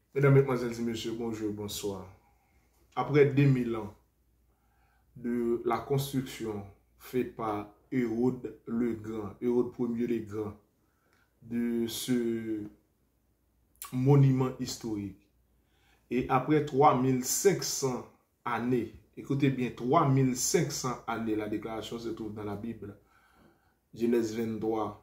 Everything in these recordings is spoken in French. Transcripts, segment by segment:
Mesdames, Mesdemoiselles et Messieurs, bonjour, bonsoir. Après 2000 ans de la construction faite par Hérode le Grand, Hérode Ier le Grand, de ce monument historique, et après 3500 années, écoutez bien, 3500 années, la déclaration se trouve dans la Bible, Genèse 23,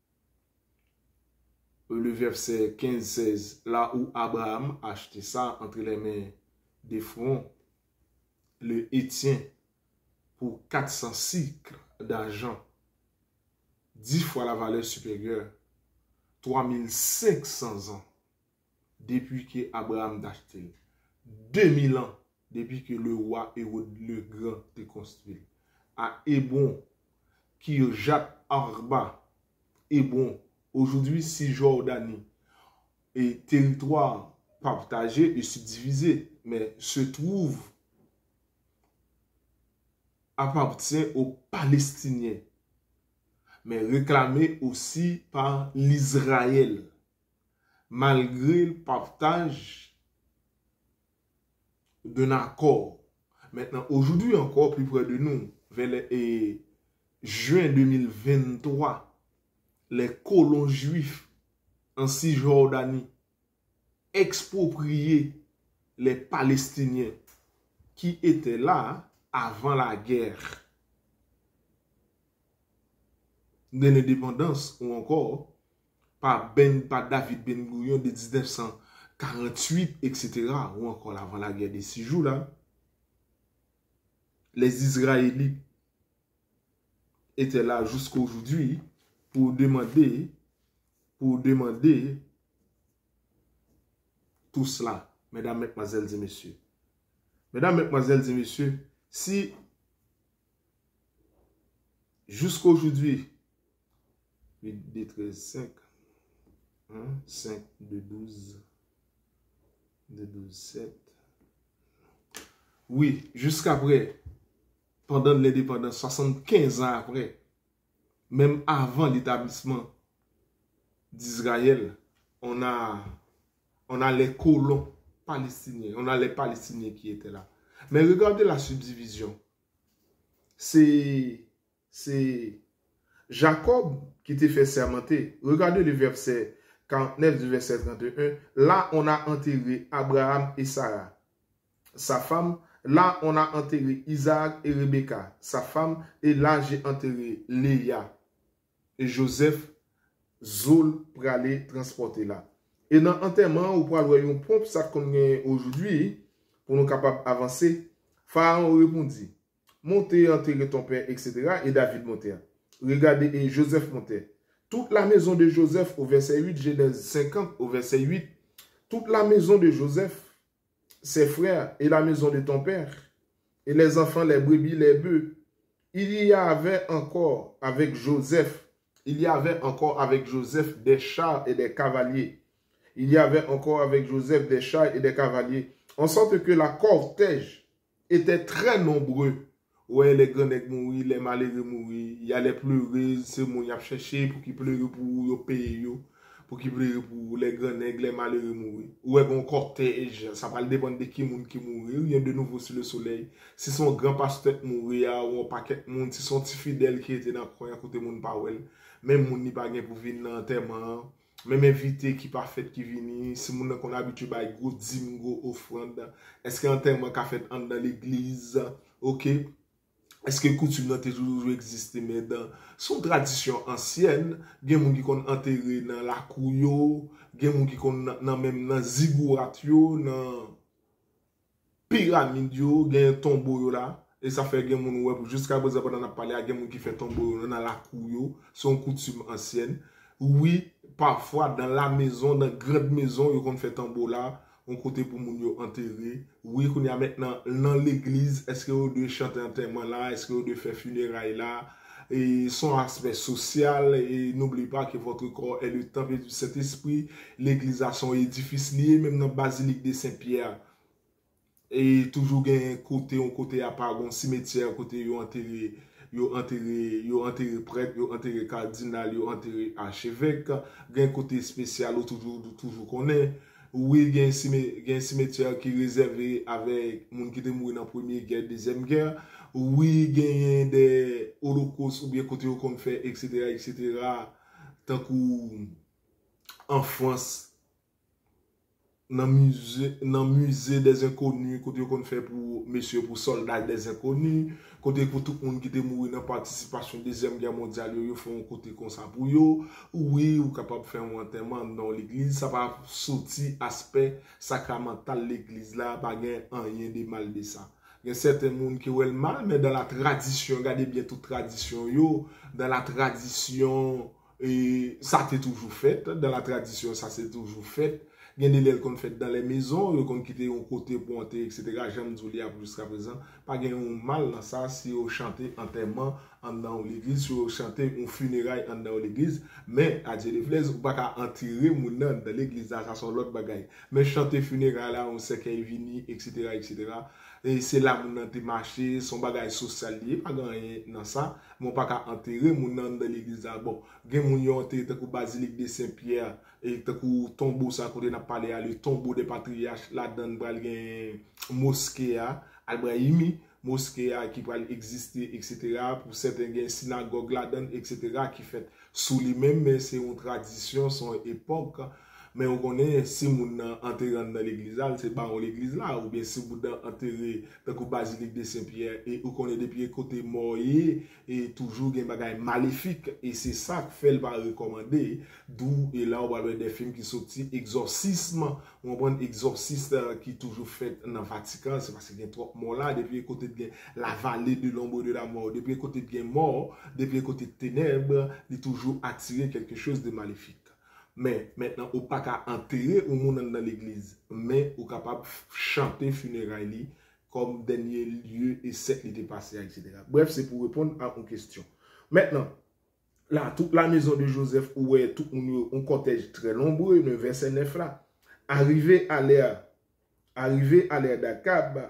le verset 15-16, là où Abraham a acheté ça entre les mains d'Ephron, le Héthien, pour 400 cycles d'argent, 10 fois la valeur supérieure, 3500 ans depuis que Abraham a acheté, 2000 ans depuis que le roi Hérode le Grand a construit. À Hébron, Kirjat Arba, Hébron, aujourd'hui Cisjordanie, et territoire partagé et subdivisé, mais se trouve appartient aux Palestiniens, mais réclamé aussi par l'Israël, malgré le partage d'un accord. Maintenant, aujourd'hui encore, plus près de nous, vers juin 2023, les colons juifs en Cisjordanie expropriaient les Palestiniens qui étaient là avant la guerre de l'indépendance, ou encore par David Ben Gurion de 1948, etc., ou encore avant la guerre des 6 jours là, les Israélites étaient là jusqu'à aujourd'hui pour demander tout cela, mesdames, mesdemoiselles et messieurs. Mesdames, mesdemoiselles et messieurs, si jusqu'à aujourd'hui, 8, 2, 13, 5, 5, 2, 12, 2, 12, 7. Oui, jusqu'après, pendant l'indépendance, 75 ans après, même avant l'établissement d'Israël, on a les colons palestiniens, on a les Palestiniens qui étaient là. Mais regardez la subdivision. C'est Jacob qui était fait sermenter. Regardez le verset 49 du verset 31. Là, on a enterré Abraham et Sarah, sa femme. Là, on a enterré Isaac et Rebecca, sa femme. Et là, j'ai enterré Léa et Joseph, Zol, pour aller transporter là. Et dans l'enterrement, ou pour avoir une pompe, ça qu'on a aujourd'hui, pour nous capables d'avancer, Pharaon répondit, montez, enterrez ton père, etc. Et David montait. Regardez, et Joseph montait. Toute la maison de Joseph, au verset 8, Genèse 50, au verset 8, toute la maison de Joseph, ses frères, et la maison de ton père, et les enfants, les brebis, les bœufs, il y avait encore avec Joseph des chars et des cavaliers. Il y avait encore avec Joseph des chars et des cavaliers, en sorte que la cortège était très nombreux. Ouais, les grands nègres mourir, les malheureux mourir, il y a les pleureux, c'est mon y a cherché pour qu'ils pleurent pour payer, pour qu'ils pleurent pour les grands nègres, les malheureux mourir. Ouais, bon cortège, ça va dépendre de qui mourir, il y a de nouveau sur le soleil. Si son grand pasteur mourir, ou un paquet de monde, si son petit fidèle qui était dans le coin à côté mon parole, même moun ni pas gain pour venir dans l'enterrement. Même invité qui pas fait qui vini, si moun qu'on habitué à gros dîme, gros offrande, est-ce qu'un terme qu'a fait dans l'église, ok? Est-ce que coutume n'a toujours existé, mais dans son tradition ancienne, gen moun qui kon enterré dans la couyo, gen moun qui kon même dans zigourat yo, dans pyramide yo, gen tombeau yo là. Et ça fait gen moun ouais jusqu'à présent pendant on a parlé à gen moun qui fait tombeau dans la couyo, son coutume ancienne. Oui, parfois dans la maison, dans la grande maison, ils ont fait tombeau là, on côté pour moun yo enterré. Oui, qu'on y a maintenant dans l'église, est-ce que vous devez chanter enterrement là, est-ce que vous devez faire funérailles là, et son aspect social, et n'oubliez pas que votre corps est le temple du Saint-Esprit, l'église a son édifice lié, même dans la basilique de Saint-Pierre. Et toujours un côté à part, un cimetière, côté yo enterré prêtre, yo enterré cardinal, yo enterré archevêque, un côté spécial toujours qu'on est. Oui, il y a un cimetière qui est réservé avec les gens qui sont morts dans la première guerre, deuxième guerre. Oui, il y a des holocaustes ou bien côté qu'on fait, etc., etc. Tant qu'en France, dans musée des inconnus, côté qu'on fait pour messieurs, pour soldats des inconnus, côté pour tout le monde qui était mort dans la participation de la Deuxième Guerre mondiale, ils font un côté comme ça pour eux. Oui, ou capable de faire un enterrement dans l'église, ça va sortir aspect sacramental de l'église là, pas rien de mal de ça. Il y a certains gens qui ont le mal, mais dans la tradition, regardez bien toute tradition, dans la tradition, et ça c'est toujours fait, dans la tradition, ça c'est toujours fait. Il y a des lèvres qu'on fait dans les maisons, qu'on quitte un côté pour entrer, etc. J'aime dire jusqu'à présent. Pas de mal dans ça si on chante enterrement dans l'église, si on chante un funérail dans l'église. Mais à Dieu les flèches, on ne peut pas enterrer mon nom dans l'église, ça sont l'autre bagaille. Mais chanter funérail là, on sait qu'il est venu, etc. etc. Et c'est là mon nom te marché, son bagage social lié, pas gagné dans ça. Mon pas qu'à enterrer mon nom dans l'église là. Bon, gen moun yo enterré dans la basilique de Saint-Pierre et dans le tombeau ça côté n'a parlé le tombeau des patriarches là-dedans bral gen mosquée Albrahimi, mosquée qui va exister, etc. Pour certains gen synagogue là-dedans, etc. qui fait sous lui-même, mais c'est une tradition, son époque. Mais on connaît si moun enterré dans l'église là, c'est pas l'église là, ou bien si moun enterré dans la basilique de Saint-Pierre, et on connaît depuis côté mort et toujours des bagages maléfiques, et c'est ça que fait le va recommander. D'où et là on va voir des films qui sont exorcisme, on prend exorciste qui toujours fait dans le Vatican, c'est parce qu'il y a trop morts là, depuis côté de la vallée de l'ombre de la mort, depuis côté de mort, depuis côté de ténèbres, il est toujours attiré quelque chose de maléfique. Mais maintenant, on pas qu'à enterrer au monde dans l'église, mais on est capable de chanter funérailles comme dernier lieu et cette qui était passé, etc. Bref, c'est pour répondre à une question. Maintenant, là, toute la maison de Joseph, où est tout un cortège très nombreux, le verset 9 là, arrivé à l'ère d'Akab,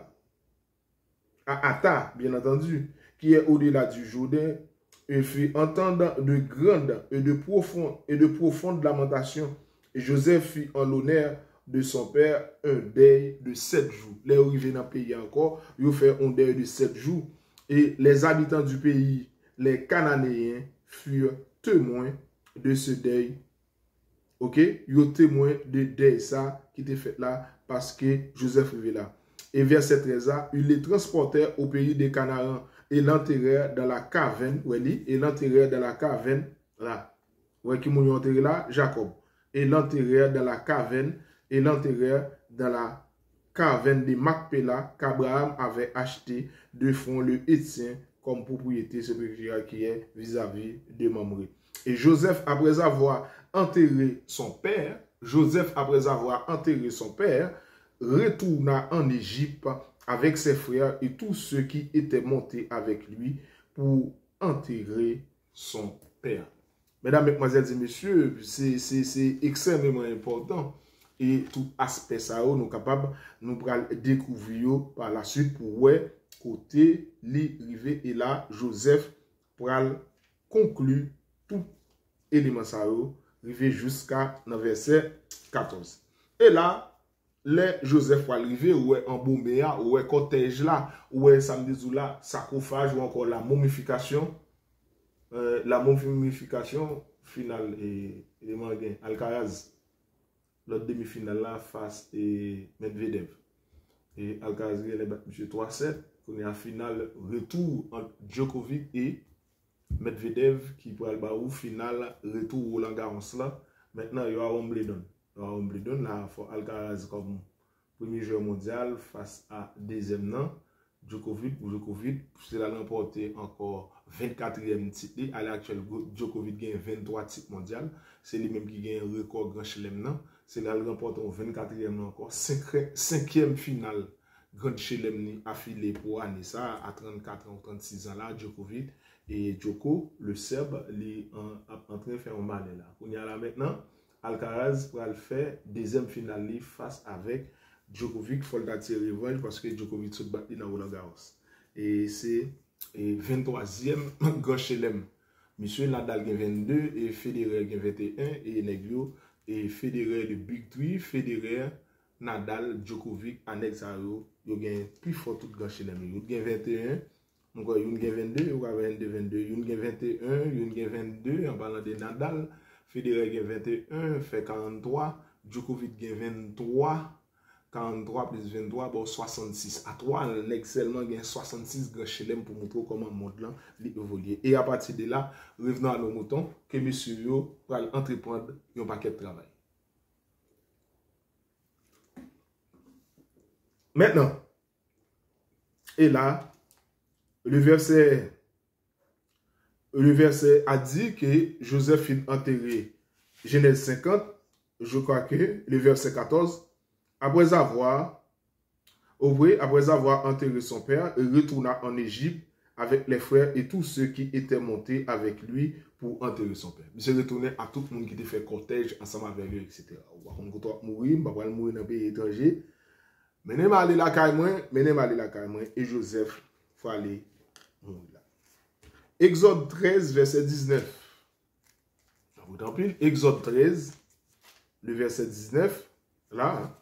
à Atta, bien entendu, qui est au-delà du Jourdain, et fit entendre de grandes et de profondes lamentations. Et Joseph fit en l'honneur de son père un deuil de 7 jours. Les arrivés dans le pays encore, ils ont fait un deuil de 7 jours. Et les habitants du pays, les Cananéens, furent témoins de ce deuil. Ok? Ils ont témoins de deuil ça qui était fait là parce que Joseph vivait là. Et verset 13, ils les transportèrent au pays des Canaan et l'enterrèrent dans la caverne, et l'enterrèrent dans la caverne, là. Ouais, qui m'ont enterré là? Jacob. Et l'enterrèrent dans la caverne, et l'enterrèrent dans la caverne de Macpéla qu'Abraham avait acheté de front le Hétien comme propriété spirituelle qui est vis-à-vis de Mamré. Et Joseph, après avoir enterré son père, retourna en Égypte avec ses frères et tous ceux qui étaient montés avec lui pour enterrer son père. Mesdames, mesdemoiselles et messieurs, c'est extrêmement important. Et tout aspect ça, nous sommes capables de découvrir par la suite pour ouais, côté, li, rivé, et là, Joseph pour conclure tout élément ça, rivé jusqu'à verset 14. Et là, les Joseph va arriver, ou est embaumé, ou est cortège là, ou est samedi là, sarcophage, ou encore la momification finale et Alcaraz, l'autre demi-finale là face et Medvedev. Et Alcaraz il est battu M. 3-7, on est en finale retour entre Djokovic et Medvedev qui pour le barou finale retour Roland Garros là. Maintenant il y a Wimbledon. Wimbledon là pour Alcaraz comme premier joueur mondial face à deuxième nom Djokovic, c'est là remporté encore 24e titre. À l'actuel, Djokovic gagne 23 titres mondiaux. C'est lui-même qui gagne un record grand chelem. C'est là qu'il remporte 24e encore. 5e finale grand chelem affilé pour année ça à 34 ans ou 36 ans là, Djokovic. Et Djoko, le Serbe, il est en train de faire un mal là. On y a là maintenant, Alcaraz va le faire deuxième finale face avec Djokovic, il faut le tirer revanche parce que Djokovic se bat dans Roland Garros. Et c'est 23e grand chelem. Monsieur Nadal gagne 22 et Federer gagne 21 et Negrio et Federer de Big Three, Federer, Nadal, Djokovic, annex à eux, ils gagnent plus fort tout grand chelem. Ils gagnent 21, donc ils gagnent 22, ils gagnent 22, ils gagnent 21, ils gagnent 22 en parlant de Nadal, Federer gagne 21, fait 43, Djokovic gagne 23, 43 plus 23, bon 66. À 3, l'excellent gagne 66 grand chelem pour montrer comment le monde là évolue. Et à partir de là, revenons à nos moutons, que monsieur yo va entreprendre un paquet de travail. Maintenant, et là, le verset a dit que Joseph est enterré. Genèse 50, je crois que le verset 14, après avoir enterré son père, il retourna en Égypte avec les frères et tous ceux qui étaient montés avec lui pour enterrer son père. Il s'est retourné à tout le monde qui était fait cortège ensemble avec lui, etc. On va mourir, on va mourir dans un pays étranger. Menem aller la caille, et Joseph faut aller mourir là. Exode 13, verset 19. Exode 13, le verset 19, là.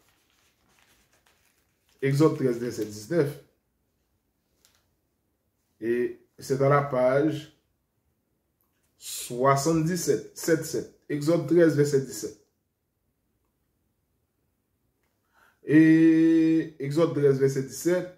Exode 13, verset 19. Et c'est dans la page 77, 7. Exode 13, verset 17. Et Exode 13, verset 17.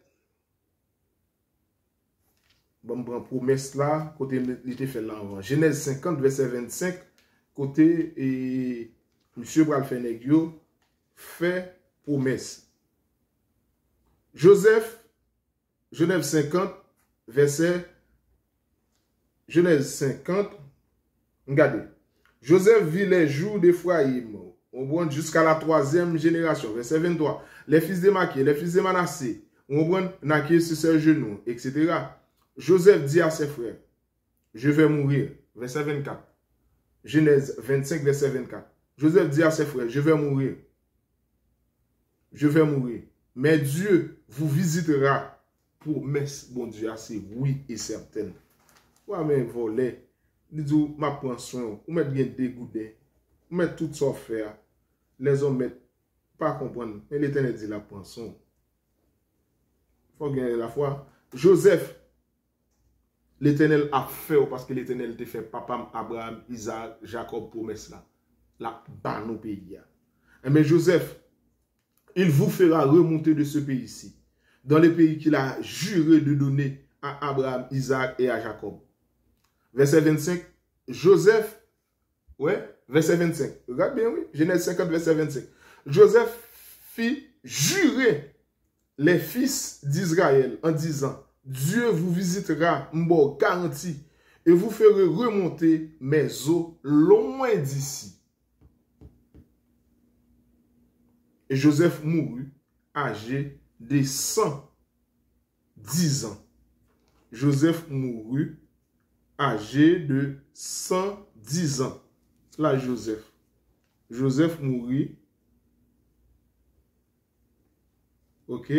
Bon, promesse là, côté il était fait là avant. Genèse 50, verset 25. Côté et monsieur Bralfenegio fait promesse. Joseph, Genèse 50, verset Genèse 50. Regardez. Joseph vit les jours d'Ephraïm. On voit jusqu'à la 3e génération. Verset 23. Les fils de Maquis, les fils de Manassé. On voit naquer sur ses genoux, etc. Joseph dit à ses frères, je vais mourir. Verset 24. Genèse 25, verset 24. Joseph dit à ses frères, je vais mourir. Je vais mourir. Mais Dieu vous visitera pour messe. Bon Dieu, c'est oui et certain. Ouais, mais voler. Il dit, ma pension, ou mettre bien dégoûté. Ou mettre tout ça faire. Les hommes mettent pas comprendre. Mais l'Éternel dit la pension. Il faut gagner la foi. Joseph, l'Éternel a fait parce que l'Éternel te fait papa Abraham, Isaac, Jacob promesse là. Là, bas nos pays. Mais Joseph, il vous fera remonter de ce pays-ci, dans les pays qu'il a juré de donner à Abraham, Isaac et à Jacob. Verset 25, Joseph, ouais, verset 25, regarde bien, oui, Genèse 50, verset 25. Joseph fit jurer les fils d'Israël en disant, Dieu vous visitera, m'bo garanti, et vous ferez remonter mes eaux loin d'ici. Et Joseph mourut âgé de 110 ans. Joseph mourut âgé de 110 ans. Là, Joseph. Joseph mourut. Ok.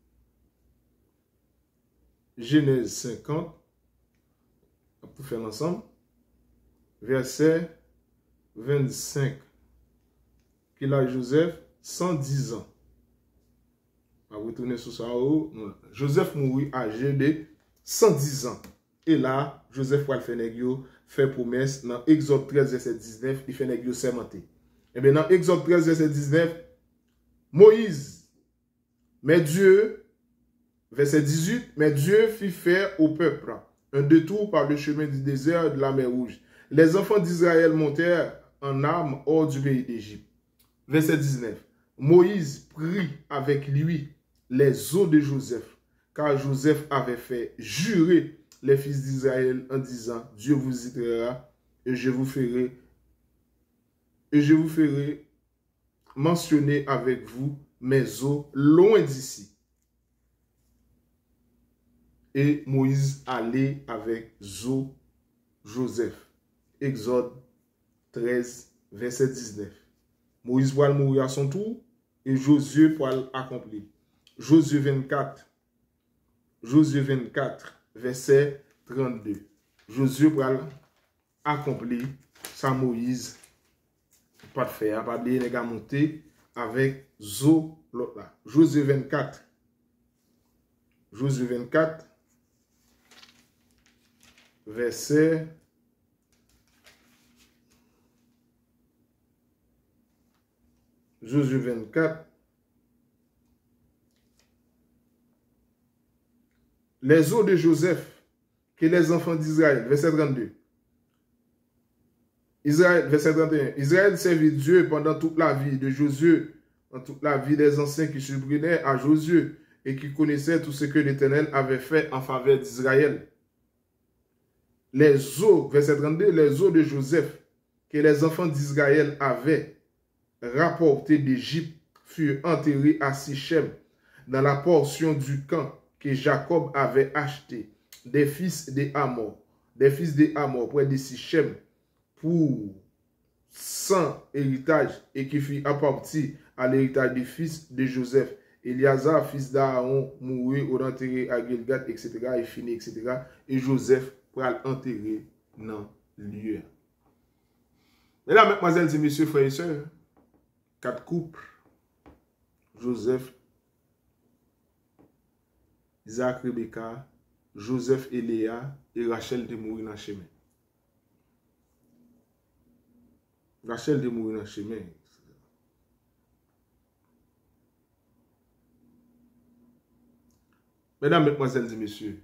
Genèse 50. On peut faire ensemble. Verset 25. Qu'il a Joseph 110 ans. On va retourner sur ça. Joseph mourut âgé de 110 ans. Et là, Joseph Walfenegio fait promesse dans Exode 13, verset 19, il fait négio sermenté. Et bien dans Exode 13, verset 19, Moïse, mais Dieu, verset 18, mais Dieu fit faire au peuple un détour par le chemin du désert de la mer Rouge. Les enfants d'Israël montèrent en armes hors du pays d'Égypte. Verset 19, Moïse prit avec lui les os de Joseph, car Joseph avait fait jurer les fils d'Israël en disant, Dieu vous visitera et je vous ferai mentionner avec vous mes os loin d'ici. Et Moïse allait avec Joseph. Exode 13, verset 19. Moïse va mourir à son tour et Josué va l'accomplir. Josué 24, verset 32. Josué va accomplir sa Moïse Pas de fer, pas oublier les gars monter avec Zo, l'autre là. Josué 24. Josué 24, verset 24. Les eaux de Joseph, que les enfants d'Israël, verset 32. Israël, verset 31. Israël servit Dieu pendant toute la vie de Josué, dans toute la vie des anciens qui subvenaient à Josué et qui connaissaient tout ce que l'Éternel avait fait en faveur d'Israël. Les eaux, verset 32, les eaux de Joseph que les enfants d'Israël avaient rapportées d'Égypte furent enterrées à Sichem, dans la portion du camp que Jacob avait acheté des fils des Hamor, près de Sichem, pour 100 héritages, et qui fut apparti à l'héritage des fils de Joseph. Eliazar, fils d'Aaron, mourut ou enterré à Gilgal, etc. et fini, etc. Et Joseph pour l'enterrer dans le lieu. Mesdames, mesdemoiselles et messieurs, frères et sœurs, 4 couples, Joseph, Isaac, Rebecca, Joseph et Léa, et Rachel de mourir dans le chemin. Rachel de mourir dans le chemin. Mesdames, mesdemoiselles et messieurs,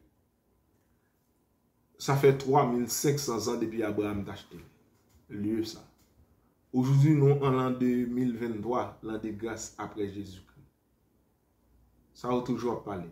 ça fait 3500 ans depuis Abraham d'acheter lieu ça. Aujourd'hui, nous en l'an 2023, l'an de grâce après Jésus-Christ. Ça va toujours parler.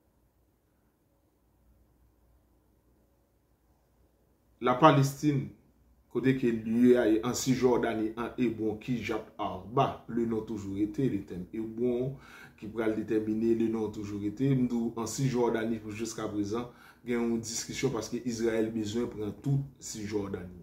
La Palestine, côté que lieu en Cisjordanie, en Hébron, qui jappe Arba, le nom toujours été, le thème Hébron, qui pourra le déterminer, le nom toujours été. Nous, en Cisjordanie, jusqu'à présent, il y a une discussion parce que Israël a besoin de prendre toute Cisjordanie.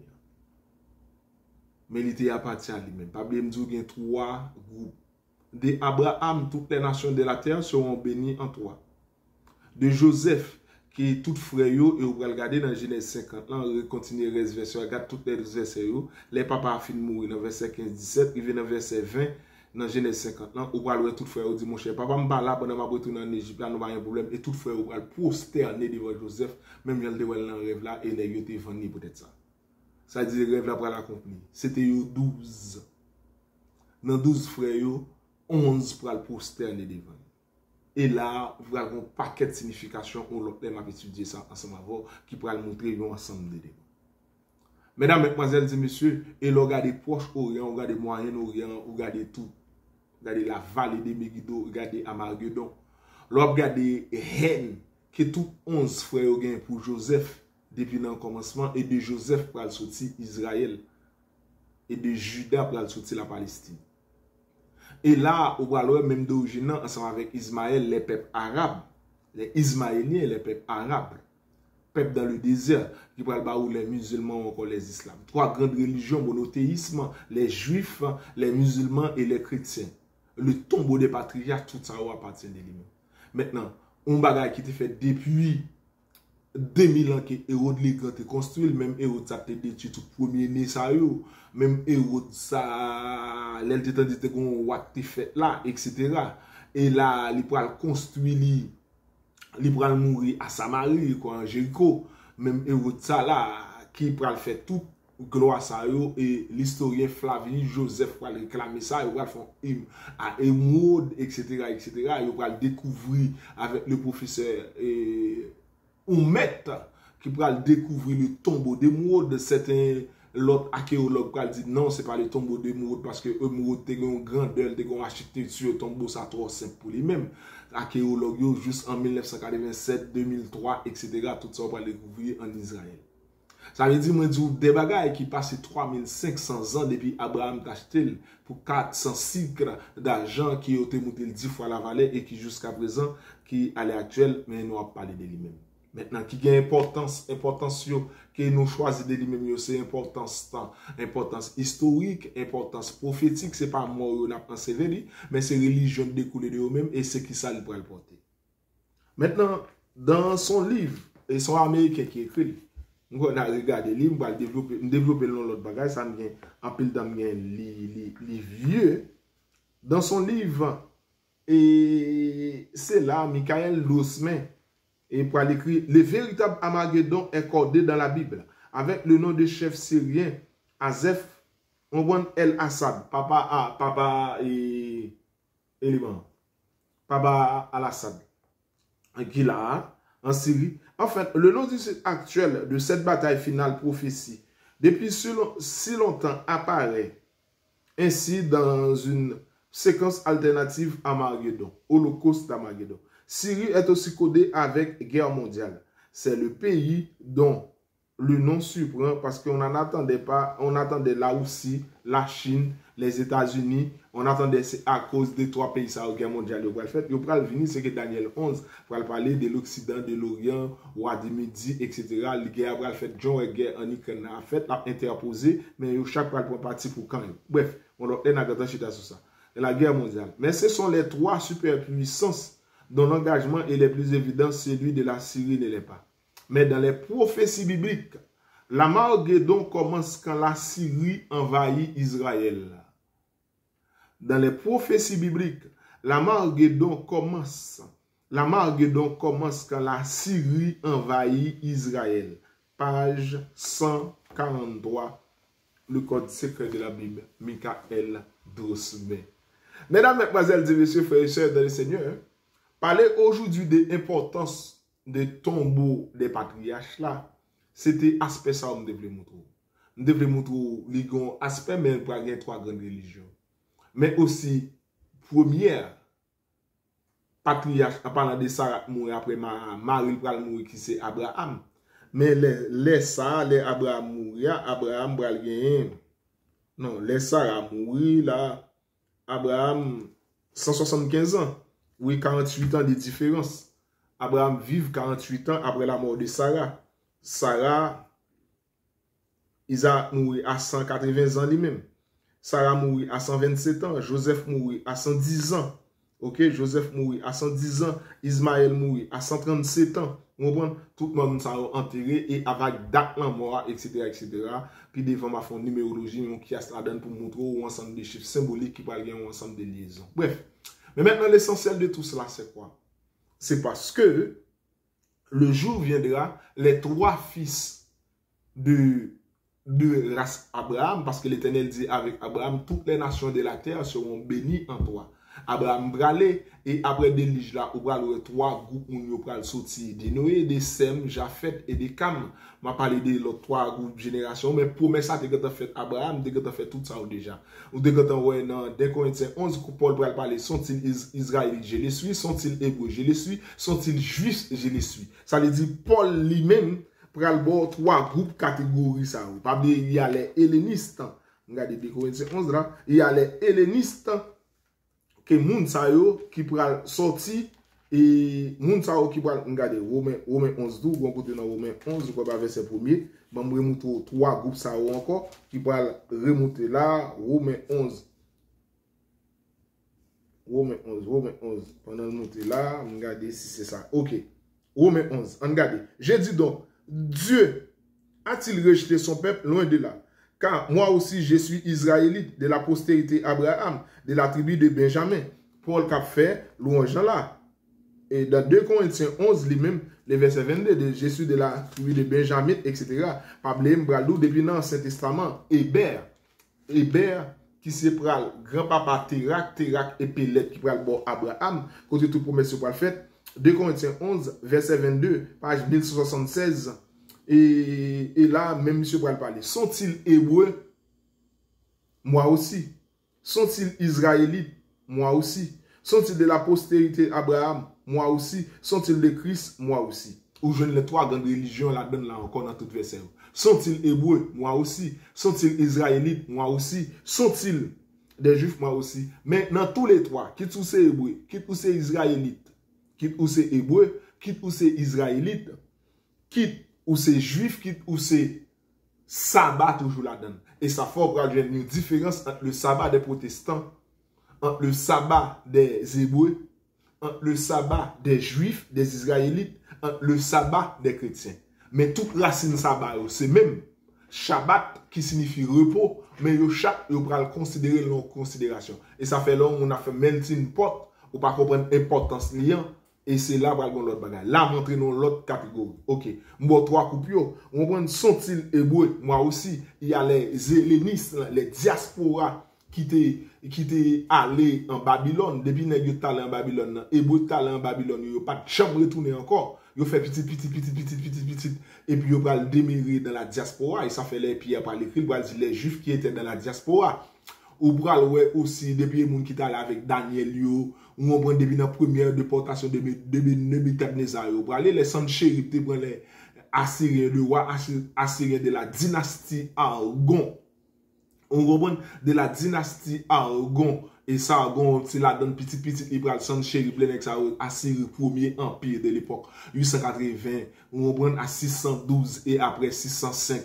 Mais il était appartient à lui-même. Pas bien dire qu'il y a 3 groupes. De Abraham, toutes les nations de la terre seront bénies en toi. De Joseph, qui est tout frère, et vous pouvez regarder dans Genèse 50, là, on continue les verset, regarde toutes les versets, les papas fin mourir dans verset 15-17, il vient dans verset 20, dans Genèse 50, là, vous pouvez voir tout frère, dit mon cher, papa m'a là, pendant ma retourner en Égypte, là, nous avons un problème, et tout frère, vous pouvez prosterner devant Joseph, même il y a un rêve là, et il y a vendu peut-être ça. Ça dit rêve là pour l'accomplir. C'était 12. Dans 12 frères, 11 pour le prosterner devant. Et là, vous avez un paquet de significations, on l'a étudié ça ensemble avant, qui pourra le montrer ensemble de devant. Mesdames, mesdemoiselles et messieurs, et là, regardez Proche-Orient, regardez Moyen-Orient, regardez tout. Regardez la vallée de Megiddo, regardez Amargedon. Là, regardez Haine, que tout 11 frères ont pour Joseph depuis le commencement, et de Joseph pour le sortir Israël, et de Judas pour le sortir la Palestine. Et là, on voit même d'origine, ensemble avec Ismaël, les peuples arabes, les Ismaéliens, les peuples arabes, peuples dans le désert, qui parlent pas où les musulmans ou encore les islams. 3 grandes religions, monothéisme, les juifs, les musulmans et les chrétiens. Le tombeau des patriarches, tout ça appartient de lui-même. Maintenant, un bagage qui était fait depuis 2000 ans que Hérode le Grand est construit, même Hérode ça te détruit tout premier né ça yo, même Hérode ça l'entité dit qu'on wat te fait là, etc. Et là il pourra construire, il pourra mourir à Samarie quoi, en Jéricho, même Hérode ça là qui pourra faire tout gloire ça yo, et l'historien Flavie Joseph pourra réclamer ça, il pourra faire hymne à Hérode, etc., etc. Il pourra découvrir avec le professeur ou maître qui pourra découvrir le tombeau d'Émeraude. Certains l'autre archéologue qui dit non, c'est pas le tombeau d'Émeraude parce que Émeraude a une grandeur, a une architecture, le tombeau ça trop simple pour lui-même. Archéologue juste en 1987, 2003, etc. Tout ça on va découvrir en Israël. Ça veut dire, moi, des bagailles qui passent 3500 ans depuis Abraham d'acheter pour 400 cycles d'argent qui ont été montés 10 fois la vallée et qui jusqu'à présent, qui à l'heure actuelle, mais nous avons parlé de lui-même. Maintenant, qui a importance que nous choisissons de lui-même, c'est importance historique, importance prophétique, c'est pas moi on a pensé, mais c'est religion découlée de eux-mêmes et c'est qui ça le pourrait le porter. Maintenant, dans son livre, et son américain qui écrit, On a regardé, on va développer l'autre bagage, ça me vient en pile dans les vieux. Dans son livre, et c'est là, Michael Losman, et pour l'écrire, le véritable Armageddon est codé dans la Bible, avec le nom de chef syrien, Azef, el-Assad, papa al-Assad, qui là, en Syrie. En fait, le nom actuel de cette bataille finale prophétie, depuis si longtemps, apparaît ainsi dans une séquence alternative Armageddon, Holocauste d'Armageddon. Syrie est aussi codée avec guerre mondiale. C'est le pays dont le nom surprend parce qu'on n'en attendait pas. On attendait la Russie, la Chine, les États-Unis. On attendait à cause des trois pays ça, la guerre mondiale. Le fait, il va venir, c'est que Daniel 11 va parler de l'Occident, de l'Orient, roi du Midi, etc. La guerre va fait, John et guerre en Ukraine a fait, l'a interposé, mais chaque fois prend parti pour quand même. Bref, on a un sur ça. La guerre mondiale. Mais ce sont les trois superpuissances dont l'engagement est le plus évident, celui de la Syrie ne l'est pas. Mais dans les prophéties bibliques, l'Armageddon commence quand la Syrie envahit Israël. Dans les prophéties bibliques, l'Armageddon commence quand la Syrie envahit Israël. Page 143, le code secret de la Bible, Michael Losman. Mesdames, mesdemoiselles et messieurs, frères et sœurs dans le Seigneur, parler aujourd'hui de l'importance des tombeaux des patriarches là, c'était aspect ça on devait montrer. On devait montrer les aspects mais pour avoir trois grandes religions. Mais aussi première patriarche en parlant de Sarah mourir après Marie pral mourir qui c'est Abraham. Mais les Abraham mourir, Abraham pral gagner. Non, les Sarah mourir là, Abraham 175 ans. Oui, 48 ans de différence. Abraham vive 48 ans après la mort de Sarah. Sarah, Isaac mourit à 180 ans lui-même. Sarah mourit à 127 ans. Joseph mourit à 110 ans. Ok, Joseph mourit à 110 ans. Ismaël mourit à 137 ans. On comprend? Tout le monde s'est enterré et avec date la mort, etc., etc. Puis devant ma fond numérologie, on qui a la donne pour montrer un ensemble de chiffres symboliques qui parlent un ensemble de liaisons. Bref. Mais maintenant, l'essentiel de tout cela, c'est quoi? C'est parce que le jour viendra, les trois fils de race Abraham, parce que l'Éternel dit avec Abraham, toutes les nations de la terre seront bénies en toi. Abraham bralé, et après délige là, on va trois groupes où on va sortir de Noé, de Sem, Japheth et de Cam. Je parlé de l'autre trois groupes de génération, mais pour ça, dès que tu as fait Abraham, dès que tu as fait tout ça déjà. Ou dès que tu as ouais, dans 2 Corinthiens 11, Paul va parler, sont-ils israélites, je les suis, sont-ils hébreux, je les suis, sont-ils juifs, je les suis. Ça veut dire Paul lui-même, pour avoir trois groupes catégories, ça. Il y a les hellénistes, regardez 2 Corinthiens 11 là, il y a les hellénistes, que moun sa yo qui pral sorti et moun sa yo qui pral regarder Romains 11 12 on côté dans Romains 11 quoi verset 1er bon remonter trois groupes sa yo encore qui pral remonter là Romains 11 pendant monter là regarder si c'est ça. OK. Romains 11 regardez. J'ai dit donc Dieu a-t-il rejeté son peuple? Loin de là. Car moi aussi, je suis israélite de la postérité Abraham, de la tribu de Benjamin. Paul a fait louange là. Et dans 2 Corinthiens 11, lui-même, le verset 22, je suis de la tribu de Benjamin, etc. Pablem Bralou, depuis l'Ancien Testament, Hébert, qui se pral grand-papa Terak et Pélet, qui pral bon Abraham, côté tout promesse pour le fait. 2 Corinthiens 11, verset 22, page 1176. Et là, même monsieur va parler. Sont-ils hébreux? Moi aussi. Sont-ils israélites? Moi aussi. Sont-ils de la postérité Abraham? Moi aussi. Sont-ils de Christ? Moi aussi. Ou je ne les trois grandes religions là-dedans là encore dans toute verset. Sont-ils hébreux? Moi aussi. Sont-ils israélites? Moi aussi. Sont-ils des juifs? Moi aussi. Mais dans tous les trois, quitte ou c'est hébreu, quitte ou c'est israélite, quitte ou c'est hébreu, quitte ou c'est israélite, quitte ou c'est juif, quitte ou c'est sabbat toujours là-dedans. Et ça faut avoir une différence entre le sabbat des protestants, entre le sabbat des hébreux, entre le sabbat des juifs, des israélites, entre le sabbat des chrétiens. Mais toute racine ça, c'est même Shabbat qui signifie repos, mais chaque, yo pral considérer en considération. Et ça fait là, on a fait melting pot, ou pas comprendre l'importance liant. Et c'est là où on l'autre bagage. Là, montre nous l'autre catégorie. Ok. Moi, trois coupures. On prend sont-ils hébreux. Moi aussi, il y a les hellénistes, les diasporas qui étaient allés en Babylone. Depuis que ils sont allés en Babylone, les hébreux sont allés en Babylone, ils n'ont pas de chambre retourner encore. Ils ont fait petit. Et puis, ils ont le démérer dans la diaspora. Et ça fait les pierres par l'écrit, les juifs qui étaient dans la diaspora. Ou pral ouais aussi depuis les gens qui étaient allés avec Daniel yo, ou on prend depuis la première déportation de Nebuchadnezzar yo, pral les Sanchérib te prend les Assyriens, le roi assyrien de la dynastie Argon. On reprend de la dynastie Argon et ça Argon c'est la donne petit il pral Sanchérib les ça Assyrie premier empire de l'époque 880, on prend à 612 et après 605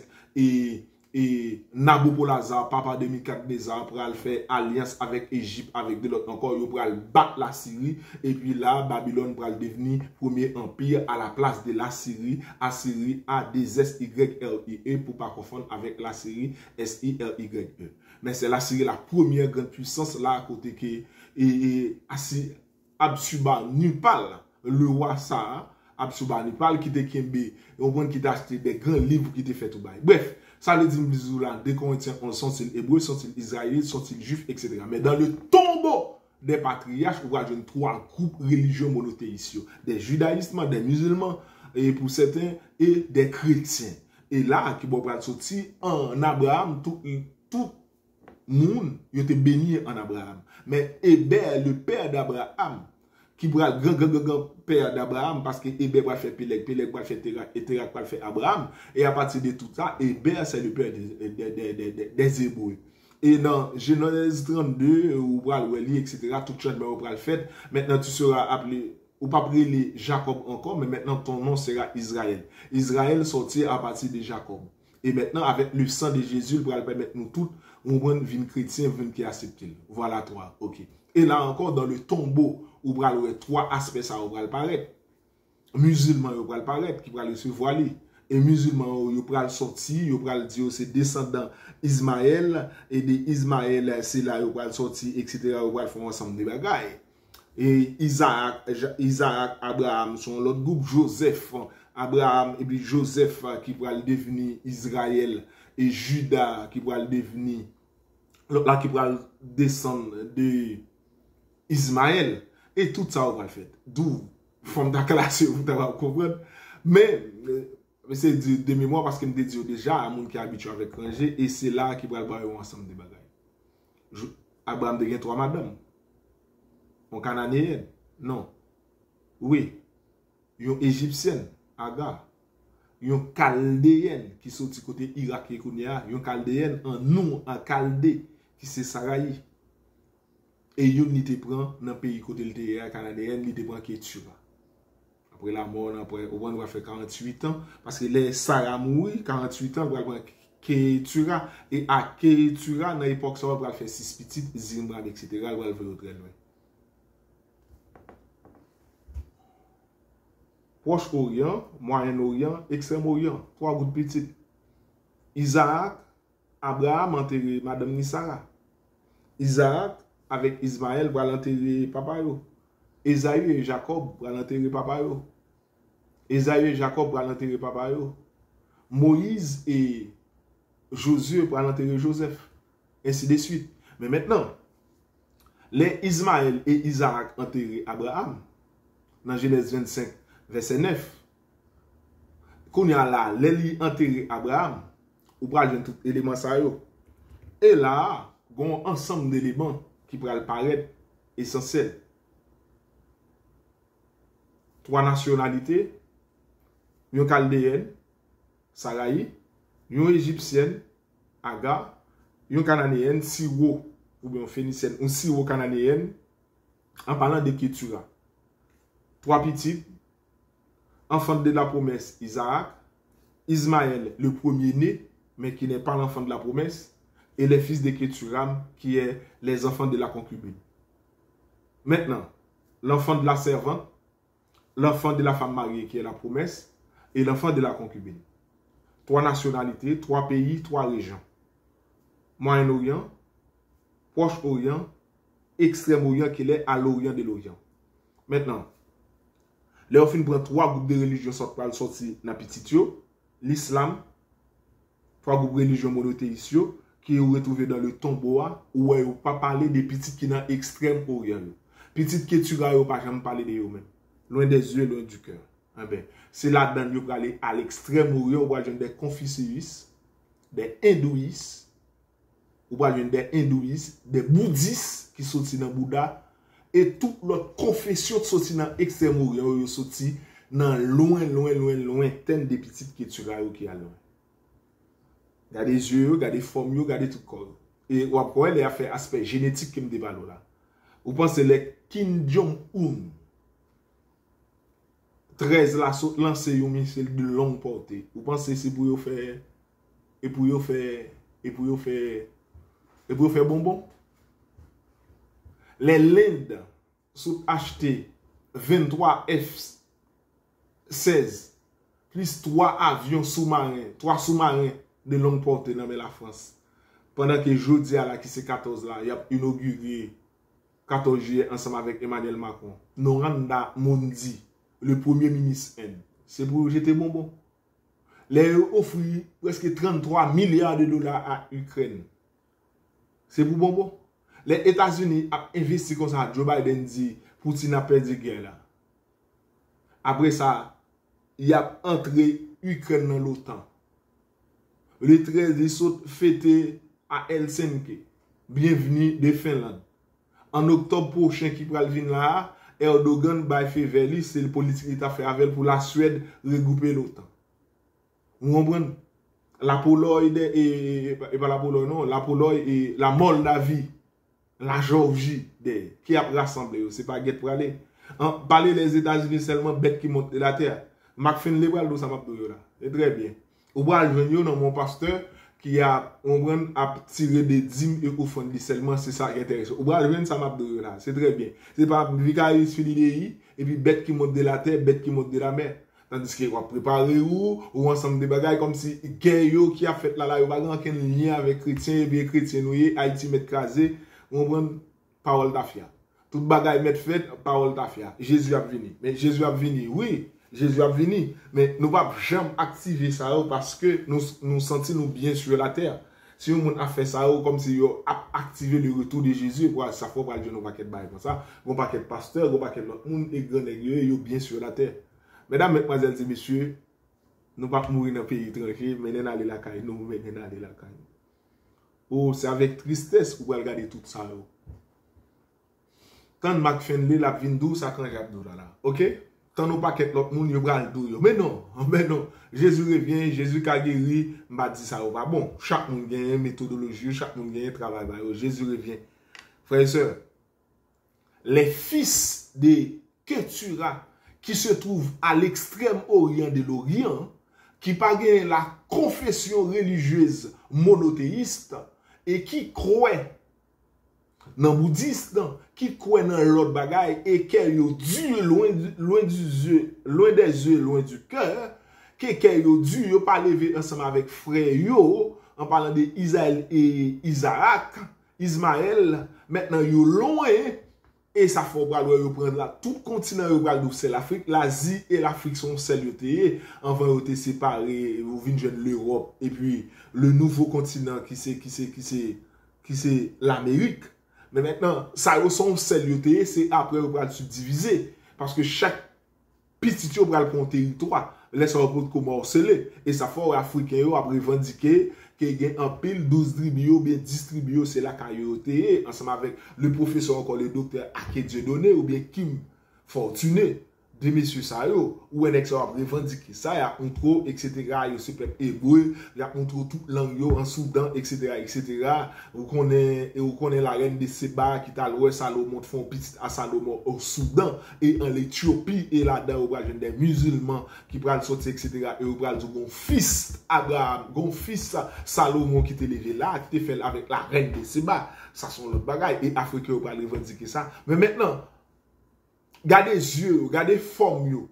et Nabopolassar, papa de Nebuchadnezzar, pour faire alliance avec Égypte, avec de l'autre encore, pour battre la Syrie. Et puis là, Babylone pour devenir premier empire à la place de la Syrie. Assyrie A-D-S-Y-R-I-E pour pas confondre avec la Syrie S-I-R-Y-E. Mais c'est la Syrie la première grande puissance là à côté que Absubanipal, le roi ça, Absubanipal qui était Kembe, on qui t'a acheté des grands livres qui étaient fait tout bail. Bref. Ça le dit là, des Corinthiens, sont-ils hébreux, sont-ils israélites, sont-ils juifs, etc. Mais dans le tombeau des patriarches, on voit trois groupes religieux monothéistes. Des judaïstes, des musulmans, et pour certains, et des chrétiens. Et là, qui vont sortir en Abraham, tout le monde, il était béni en Abraham. Mais Hébert, le père d'Abraham, qui pourra grand père d'Abraham parce que Hébert va faire Péleg va faire Térak, et Térak va faire Abraham. Et à partir de tout ça, Hébert c'est le père des Hébreux. Et dans Genèse 32, ou Bralweli, etc., tout changement va le faire. Maintenant, tu seras appelé, ou pas appelé Jacob encore, mais maintenant ton nom sera Israël. Israël sorti à partir de Jacob. Et maintenant, avec le sang de Jésus, il va permettre nous tous, on va devenir chrétien, on qui accepte. Voilà toi, ok. Et là encore, dans le tombeau, ou pral trois aspects ça ou pral paraître. Musulman ou pral paraître qui pral se voiler et musulman ou pral sortir, ou pral dire c'est descendant Ismaël et de Ismaël c'est là ou pral sortir etc. ou pral faire ensemble des bagailles. Et Isaac, Abraham sont l'autre groupe Joseph, Abraham et puis Joseph qui pral devenir Israël et Judas qui pral devenir là qui pral descendre de Ismaël. Et tout ça, on va le faire. D'où, forme de classe, vous devez comprendre. Mais c'est de mémoire parce que me dit déjà à monde qui est habitué avec étranger et c'est là qu'il va avoir ensemble des bagages. Abraham de 3 madame. On cananéenne. Non. Oui. Une égyptienne, Agar. Une chaldéenne qui sont du côté Irak et Kounia. Une chaldéenne en nom, en chaldé, qui c'est Saraï. Et yon ni te prend dans le pays côté le canadien, ni te prend Ketura. Après la mort, après, on va faire 48 ans, parce que les Sarah mourir, 48 ans, on va prendre Ketura, et à Ketura, dans l'époque, ça va faire 6 petites, Zimran, etc., on va le faire très loin. Proche-Orient, Moyen-Orient, Extrême-Orient, 3 gouttes petites. Isaac, Abraham enterré Madame Nisara. Isaac, avec Ismaël pour l'enterrer papa yo. Esaü et Jacob pour l'enterrer papa yo. Esaü et Jacob pour l'enterrer papa yo. Moïse et Josué pour l'enterrer Joseph. Ainsi de suite. Mais maintenant, les Ismaël et Isaac enterré Abraham dans Genèse 25 verset 9. Qu'on y a là, les enterré Abraham ou pour aller tout élément ça yo. Et là, gon ensemble d'éléments qui pourraient paraître essentiels. 3 nationalités, une chaldéenne, Saraï, une égyptienne, Agar, une cananéenne, Siro, ou bien phénicienne, une Siro cananéenne, en parlant de Ketura. 3 petites, enfants de la promesse, Isaac, Ismaël, le premier-né, mais qui n'est pas l'enfant de la promesse, et les fils de Keturam, qui est les enfants de la concubine. Maintenant, l'enfant de la servante, l'enfant de la femme mariée, qui est la promesse, et l'enfant de la concubine. 3 nationalités, 3 pays, 3 régions. Moyen-Orient, Proche-Orient, Extrême-Orient qui est à l'Orient de l'Orient. Maintenant, les on prend 3 groupes de religions sortis dans petit l'islam, 3 groupes de religions monothéistes qui sont retrouvés dans le tombeau où on pas parler des petites qui dans Extrême-Orient. Petites qui tu vas pas jamais parler de eux-mêmes. Loin des yeux, loin du cœur. C'est là-dedans que vous aller à l'extrême-orient, vous voyez des confucius, des hindouistes, vous voyez des hindouistes, des bouddhistes qui sont dans Bouddha, et toute l'autre confession qui sont dans l'extrême-orient, qui sont dans lointaine des petites qui sont qui à loin. Regardez les yeux, regardez les formes, regardez tout le corps. Et vous voyez les affaires aspect génétique qui me dévalent là. Vous pensez les Kim Jong-un 13 la saute lancer un missile de longue portée. Vous pensez c'est pour faire bonbon? Les Lindes sont achetés 23 F-16 plus 3 avions sous-marins, 3 sous-marins de longue portée dans la France. Pendant que jeudi à la qui c'est 14 là, il a inauguré 14 juillet ensemble avec Emmanuel Macron. Noranda Mondi, le premier ministre N. C'est pour jeter bonbon. Les offrent presque 33 milliards de dollars à Ukraine. C'est pour bonbon. Les États-Unis ont investi comme ça. Joe Biden dit Poutine a perdu la guerre là. Après ça, il a entré Ukraine dans l'OTAN. Le 13 ils sont fêtés à Helsinki. Bienvenue de Finlande. En octobre prochain qui va venir là, Erdogan va faire vers c'est le politique qui a fait avec pour la Suède regrouper l'OTAN. Vous comprenez? La Pologne et pas la Pologne non, la Pologne et la Moldavie, la Géorgie qui a rassemblé, c'est pas guette pour aller. Parler les États-Unis seulement bête qui monte de la terre. McFinley va ça m'a là. C'est très bien. Au bras venir dans mon pasteur qui a tiré des dîmes et offrandes seulement, c'est ça qui intéresse. Au bras venir ça m'a là, c'est très bien. C'est pas vicarius fidélei et puis bête qui monte de la terre, bête qui monte de la mer. Tandis qu'il va préparer ou ensemble des bagages comme si guerre qui a fait là, il n'y a pas aucun lien avec chrétien et bien chrétien noué, Haïti met crasé, on prend parole d'affaire. Tout bagaille met fait, parole d'affaire. Jésus a venu. Mais Jésus a venu, oui, Jésus a venu. Mais nous ne pouvons jamais activer ça parce que nous sentons bien sur la terre. Si on a fait ça comme si on a activé le retour de Jésus, ça faut pas dire nos paquets de bail comme ça, on paquet de pasteurs, on paquet de l'autre monde et grand nègre bien sur la terre. Mesdames, mesdemoiselles et messieurs, nous ne pouvons pas mourir dans le pays tranquille, mais nous allons la caille, nous allons la caille. Oh, c'est avec tristesse que vous regardez tout ça. Quand McFinley la vin douce, ça quand j'abdou là. OK? Quand nous paquet l'autre monde, yo bral dou. Mais non. Jésus revient, Jésus a guéri, m'a dit ça va. Bon, chaque monde a une méthodologie, chaque monde a un travail. Jésus revient. Frères et sœurs, les fils de Ketura qui se trouvent à l'extrême orient de l'Orient, qui parlent la confession religieuse monothéiste et qui croient dans le bouddhisme, qui croient dans l'autre bagaille et qui ont Dieu loin des yeux, loin du cœur, qui ont Dieu pas lever ensemble avec frère yo, en parlant de Isaël et Ismaël, maintenant yo loin. Et ça faut prendre là. Tout continent, c'est l'Afrique, l'Asie et l'Afrique sont celles qui ont été séparés, vous venez de l'Europe, et puis le nouveau continent qui c'est l'Amérique. Mais maintenant, ça sont celles qui c'est après vous allez subdiviser. Parce que chaque petit va prendre un territoire, laisse un peu de morceler. Et ça faut les Africains après revendiquer qu'il y a un pile 12 tribus, bien 10 tribus, c'est la cailloté, ensemble avec le professeur encore le docteur Aké Donné ou bien Kim Fortuné, de messieurs ça ou un exemple revendiquer ça, il y a un trop, etc. Il y a ce peuple hébreu, il y a un trop toute langue en Soudan, etc. Vous connaissez la reine de Seba qui t'a loué Salomon, font petit à Salomon au Soudan et en l'Éthiopie et là-dedans, vous avez des musulmans qui prennent sortir, etc. Et vous avez un fils Abraham, un fils Salomon qui t'est levé là, qui t'est fait avec la reine de Seba. Ça sont l'autre bagaille. Et Africains, vous allez revendiquer ça. Mais maintenant, gardez les yeux, gardez les formes,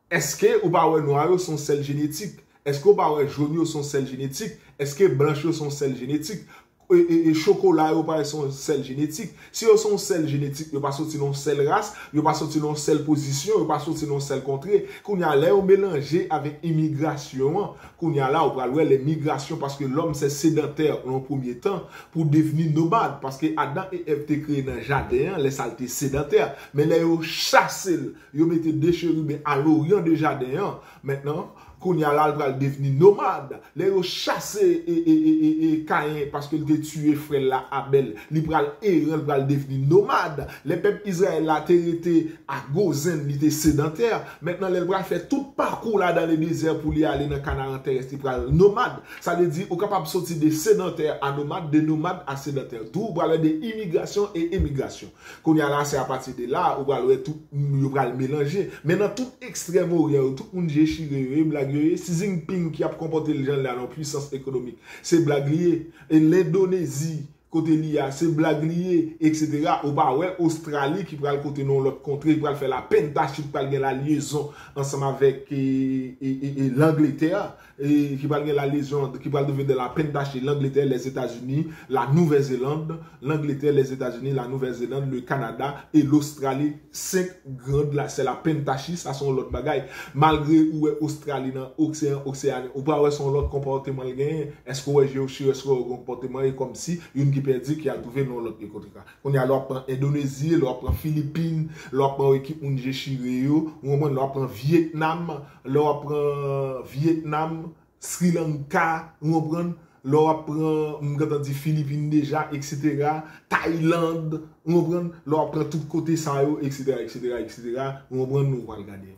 Est-ce que ou pas ouais noir son sel génétique? Est-ce que ou pas ouais jaune son sel génétique? Est-ce que blanche son sel génétique? Et chocolat ou pas son sel génétique. Si yo son sel génétique, yo pas sorti non sel race, yo pas sorti non sel position, yo pas sorti non sel contrée. Qu'on y a là ou mélanger avec immigration, qu'on y a là ou pas les migrations parce que l'homme c'est sédentaire en premier temps pour devenir nomade parce que Adam et Ève étaient créés dans le jardin, les saletés sédentaires, mais là yo chassé, yo mettez des chérubins à l'orient du jardin. Maintenant qu'on y a là, il va devenir nomade. Les ont chassé et Caïn parce qu'il a tué frère là, Abel. Il va devenir nomade. Les peuples Israël là, été à Gozen, il était sédentaire. Maintenant, les va faire tout parcours là dans le désert pour aller dans le Canaan terrestre. Il va nomade. Ça veut dire, on est capable de sortir de sédentaire à nomade, de nomade à sédentaire. Tout, on va de immigration et émigration. Qu'on y a là, c'est à partir de là, on va tout, on va le mélanger. Maintenant, tout extrême orient, tout le monde j'ai chiré, blague. Xi Jinping qui a comporté les gens là en puissance économique, c'est blague lié. Et l'Indonésie, côté lié, c'est blague lié, etc. Ou bah ouais, Australie qui va le côté non l'autre contrée, qui va faire la pentachip, qui va la liaison ensemble avec l'Angleterre, et qui va la liaison, qui va devenir de la pentachip, l'Angleterre, les États-Unis, la Nouvelle-Zélande, l'Angleterre, les États-Unis, la Nouvelle-Zélande, le Canada et l'Australie. 5 grandes là, c'est la pentachip, ça sont l'autre bagaille. Malgré où est Australie dans Océanie, ou pas ouais son l'autre comportement gain, est-ce que ouais est-ce que comportement est comme si une qui perdu qui a trouvé dans l'autre côté. On y a l'autre prend Indonésie, l'autre prend Philippines, l'autre prend équipe on j'ai ou l'autre prend Vietnam, l'autre prend Vietnam, Sri Lanka, on prend l'autre prend on dit Philippines déjà, etc. Thaïlande, on prend l'autre prend tout côté ça etc. On prend nous va regarder.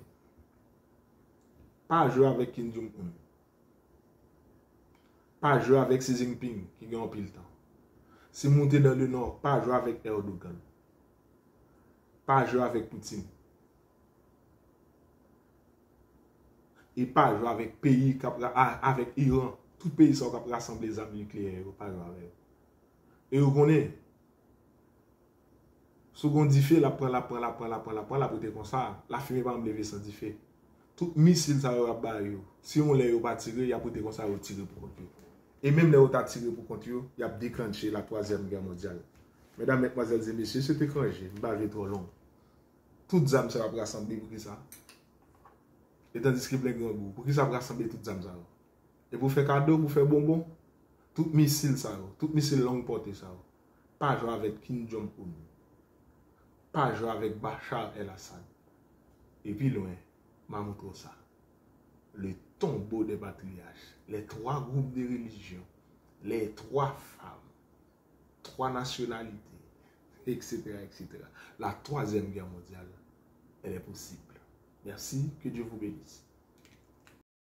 Pas jouer avec Kim Jong-un. Pas jouer avec Xi Jinping qui gagne pile temps. Si monter dans le nord, pas jouer avec Erdogan. Pas jouer avec Poutine. Et pas jouer avec pays avec Iran. Tout pays sont capables de rassembler les armes nucléaires. Pas jouer avec. Et vous connaissez. Ce qu'on dit fait, la prend pour être comme ça. La fumée va me lever sans dire fait. Tout missile ça va barrer. Si on l'a pas tiré, il y a pour comme ça tirer pour contre. Et même les autres tiré pour contre, il y a déclenché la 3e guerre mondiale. Mesdames, mesdemoiselles et messieurs, c'est étranger, pas trop long. Toutes les armes ça va rassembler pour qui ça? Et tandis que les grands goûts, pour qui ça va rassembler toutes les armes ça? Et pour faire cadeau, pour faire bonbon, tout missile ça, tout missile longue portée ça. Pas jouer avec Kim Jong-un. Pas jouer avec Bachar el-Assad. Et puis loin, m'a montré ça. Le tombeau des patriarches, les 3 groupes de religion, les 3 femmes, 3 nationalités, etc., etc. La 3e guerre mondiale, elle est possible. Merci, que Dieu vous bénisse.